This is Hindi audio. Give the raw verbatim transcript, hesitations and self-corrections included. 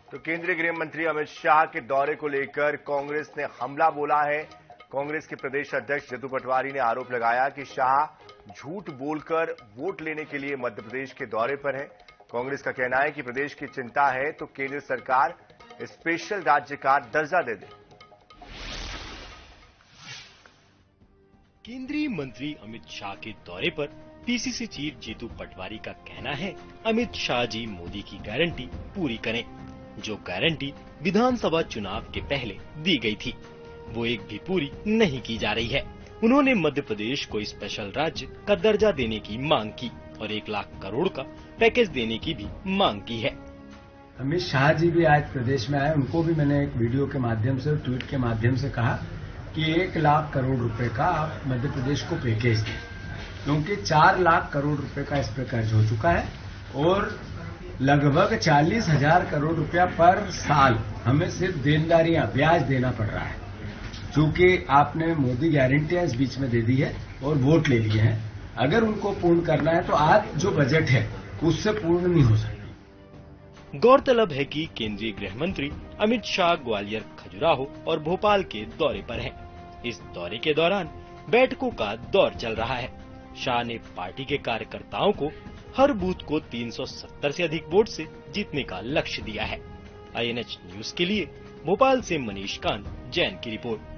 तो केंद्रीय गृह मंत्री अमित शाह के दौरे को लेकर कांग्रेस ने हमला बोला है। कांग्रेस के प्रदेश अध्यक्ष जदू पटवारी ने आरोप लगाया कि शाह झूठ बोलकर वोट लेने के लिए मध्य प्रदेश के दौरे पर है। कांग्रेस का कहना है कि प्रदेश की चिंता है तो केंद्र सरकार स्पेशल राज्य का दर्जा दे दे। केंद्रीय मंत्री अमित शाह के दौरे पर पीसीसी चीफ जीतू पटवारी का कहना है, अमित शाह जी मोदी की गारंटी पूरी करें। जो गारंटी विधानसभा चुनाव के पहले दी गई थी, वो एक भी पूरी नहीं की जा रही है। उन्होंने मध्य प्रदेश को स्पेशल राज्य का दर्जा देने की मांग की और एक लाख करोड़ का पैकेज देने की भी मांग की है। अमित शाह जी भी आज प्रदेश में आए, उनको भी मैंने एक वीडियो के माध्यम से, ट्वीट के माध्यम से कहा कि एक लाख करोड़ रुपए का आप मध्य प्रदेश को पैकेज दें, क्योंकि चार लाख करोड़ रुपए का इस पर कर्ज हो चुका है और लगभग चालीस हजार करोड़ रुपया पर साल हमें सिर्फ देनदारियां, ब्याज देना पड़ रहा है। चूंकि आपने मोदी गारंटियां इस बीच में दे दी है और वोट ले लिए हैं, अगर उनको पूर्ण करना है तो आज जो बजट है उससे पूर्ण नहीं हो सकता। गौरतलब है कि केंद्रीय गृह मंत्री अमित शाह ग्वालियर, खजुराहो और भोपाल के दौरे पर हैं। इस दौरे के दौरान बैठकों का दौर चल रहा है। शाह ने पार्टी के कार्यकर्ताओं को हर बूथ को तीन सौ सत्तर से अधिक वोट से जीतने का लक्ष्य दिया है। आईएनएच न्यूज के लिए भोपाल से मनीष कांत जैन की रिपोर्ट।